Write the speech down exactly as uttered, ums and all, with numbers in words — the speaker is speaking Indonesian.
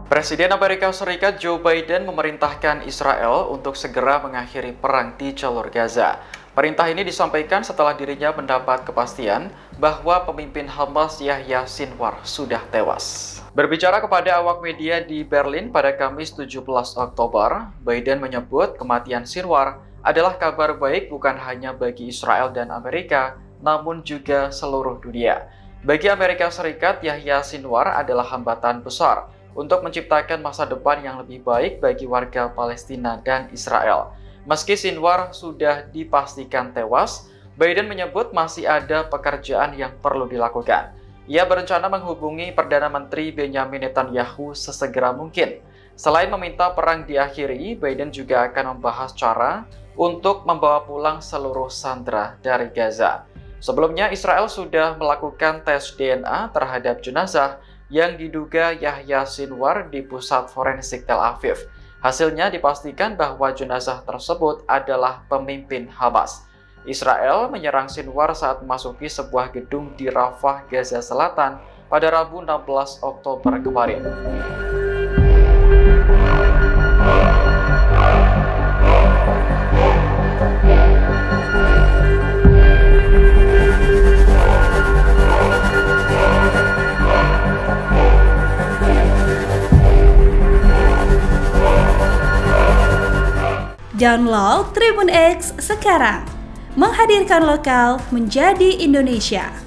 Presiden Amerika Serikat Joe Biden memerintahkan Israel untuk segera mengakhiri perang di jalur Gaza. Perintah ini disampaikan setelah dirinya mendapat kepastian bahwa pemimpin Hamas Yahya Sinwar sudah tewas. Berbicara kepada awak media di Berlin pada Kamis tujuh belas Oktober, Biden menyebut kematian Sinwar adalah kabar baik bukan hanya bagi Israel dan Amerika, namun juga seluruh dunia. Bagi Amerika Serikat, Yahya Sinwar adalah hambatan besar untuk menciptakan masa depan yang lebih baik bagi warga Palestina dan Israel. Meski Sinwar sudah dipastikan tewas, Biden menyebut masih ada pekerjaan yang perlu dilakukan. Ia berencana menghubungi Perdana Menteri Benjamin Netanyahu sesegera mungkin. Selain meminta perang diakhiri, Biden juga akan membahas cara untuk membawa pulang seluruh sandera dari Gaza. Sebelumnya, Israel sudah melakukan tes D N A terhadap jenazah yang diduga Yahya Sinwar di pusat forensik Tel Aviv. Hasilnya dipastikan bahwa jenazah tersebut adalah pemimpin Hamas. Israel menyerang Sinwar saat memasuki sebuah gedung di Rafah, Gaza Selatan pada Rabu enam belas Oktober kemarin. Download Tribun X sekarang, menghadirkan lokal menjadi Indonesia.